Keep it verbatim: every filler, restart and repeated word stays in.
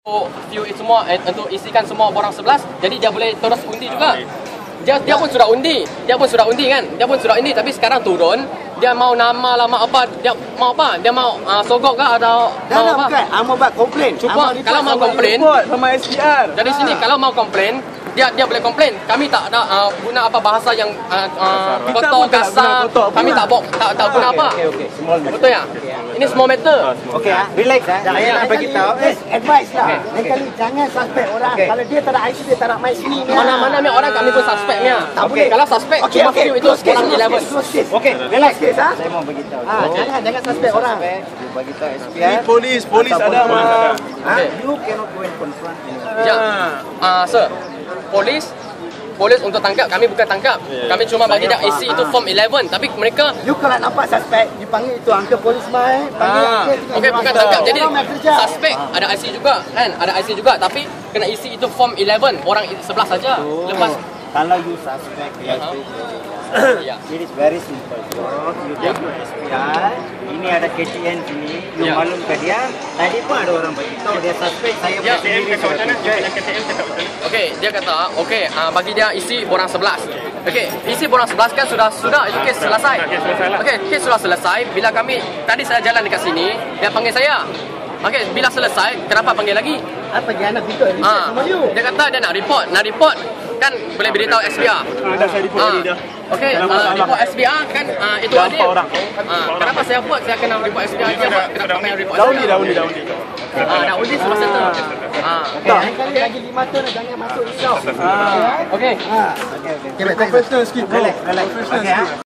View itu semua eh, untuk isikan semua borang sebelas, jadi dia boleh terus undi juga. Dia dia pun sudah undi, dia pun sudah undi kan, dia pun sudah undi tapi sekarang turun, dia mau nama lama apa, dia mau apa, dia mau uh, sogok ke atau dah, mau dah, apa? Bukan, Amo buat komplain. Cuba kalau mau komplain sama S P R. dari sini kalau mau komplain dia dia boleh komplain. Kami tak ada uh, guna apa bahasa yang uh, uh, kotor kasar. Kami tak bawa tak tak guna apa. Okey, okey. Small matter. Betul ya? Ini small matter. Okey ah, relax ah. Saya nak bagi tahu. Advice lah. Lain kali jangan suspek orang. Kalau dia tak ada I C, dia tak nak main sini ni. Mana-mana ni orang kami pun suspeknya. Okey. Kalau suspek cuma view itu orang eleven. Okey, relax kes ah. Saya mau bagi tahu. Ah, jangan jangan suspek orang. Bagi tahu S P R. Polis, polis ada mah. Ah, you cannot go and confront. Ya. Ah, sir. Polis Polis untuk tangkap, kami bukan tangkap. Kami cuma bagi dia isi itu form eleven. Tapi mereka You kalau nampak suspek, you panggil itu uncle polis mai, panggil uncle. okey bukan tangkap. Jadi suspek ada I C juga kan? Ada I C juga tapi kena isi itu form eleven. Orang sebelah saja. Lepas kalau you suspect, you have to ya. it is very simple. So, you go to S P R, ini ada K T N sini, you Ya. maklum ke dia, tadi pun ada orang beritahu dia suspek, saya Ya. sendiri sudah check. Okey, dia kata, okey, uh, bagi dia isi borang sebelas. Okey, isi borang sebelas kan sudah sudah itu kes selesai. Okey, kes sudah selesai. Bila kami tadi saya jalan dekat sini, dia panggil saya. Okey, bila selesai, kenapa panggil lagi? Apa dia nak report Ah, sama you? dia kata dia nak report, nak report kan boleh beritahu S P R. Ada saya report tadi dah. Okey, uh, report S P R kan uh, itu Dah adil. empat orang. Ah, kenapa saya buat saya kena report S P R dia buat kenapa kena report Daun ni, saya? daun ni, daun ni. Ah, dah undi sudah settle. Ah, Okay, lain kali lagi lima tahun jangan masuk risau. okey. Ah, okey okey. Professional sikit bro. Relax, relax. Okey ah.